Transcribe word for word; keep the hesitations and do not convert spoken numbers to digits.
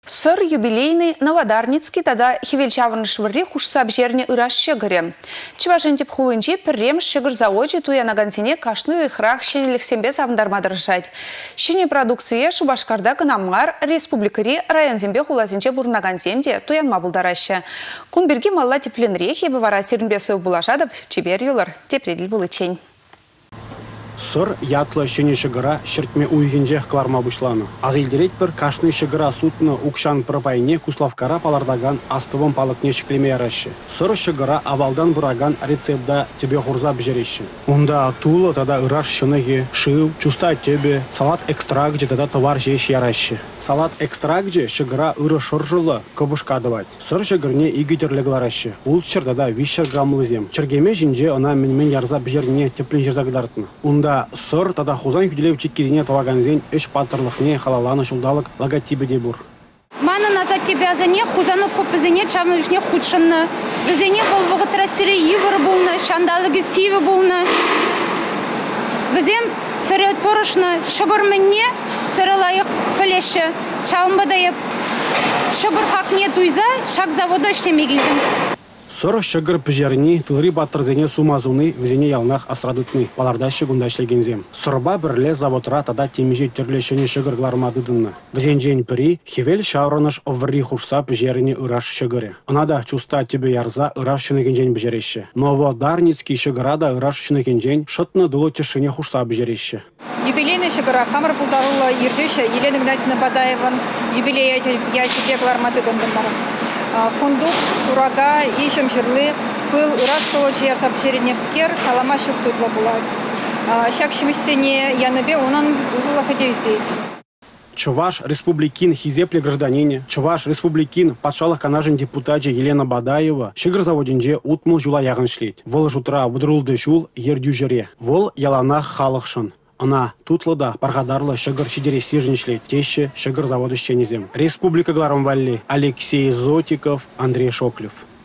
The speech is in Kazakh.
Сыр юбилейный Новодарницкий тада хивельчавын швырри хушсап жерне ыраш щегыре. Чывашен тип хулынчи піррем щегыр заводе туянагансине кашную ихрах щенелексембе савндармадырышать. Щене продукция Шубашкарда гынамгар республикари районзембе хулазинче бурнагансемде туянма булдараща. Кунберги малла тепленре хебе вара сирнбесов булашадып чебер юлар тепредил булычень. Сыр ятлы щене шыгыра шертме уйгенжех кларма бушланы. Азелдерет бір кашны шыгыра сутны укшан пропайне куславкара палардаган астывым палыкне шеклеме ярашы. Сыр шыгыра авалдан бураган рецепта тебе хурза бжерещи. Унда тулы тада ыраш шыныги, шыв, чуста тебе, салат экстракт тада товар жеш ярашы. Салат экстракт шыгыра ыры шыржылы кабушка давать. Сыр шыгырне игитерлі гларашы. Ул тада вишер грамлызем. Чергеме жинже она менмен ярза бжерне теплен жердагдартны. Да, сыр тада хузан хүделеп чеккезіне таваганзен үш патырлықне халаланы шулдалық логотипі де бұр. Маны назад тебе азане хузаны көпізіне чамы үшне худшынны. Бізіне бұл вғыт рассирі евір болны, шандалығы сиві болны. Бізем сыры тұрышны шығырмынне сыры лайық пілеші. Чауымбадайып шығыр хақне туйза шақ завода іштемегейдім. Сыр шыгыр піжерні тылри баттырзене сумазуны візене ялнақ асрадытны. Баларда шыгында шлегензем. Сырба бірле заводра тада темеже түрлешіне шыгырглармадыдынны. Візенжен пірі хевел шавраныш оври хушса піжеріне ыраш шыгыры. Анада чуста тебе ярза ыраш шынығенжен біжереші. Новодарницкий шыгырада ыраш шынығенжен шытны дулы тешіне хушса біжереші. Юбилейный шыгыра хамыр пулдарула ердеші Елена Игнатьевна Бадаеван юбилей ячеге глармадыдындын барым. Фундук, урага, ишем жирлы, был ураж солочи ярсап череневскер, халама щук тутла булат. Щак шимишсене яныбе онан узыла ходеюсеет. Чуваш республикин хизепле гражданине, Чуваш республикин патшалық канажын депутате Елена Бадаева шыгыр заводинже утмыл жула яғын шлет. Вол жутра выдрулды жул ердю жире. Вол ялана халықшын. Она тутлыда паргадарлы шыгыр шидересе жіншлет. Теші шыгыр заводы щенезем. Республика Гларамвалли Алексей Зотиков, Андрей Шоклев.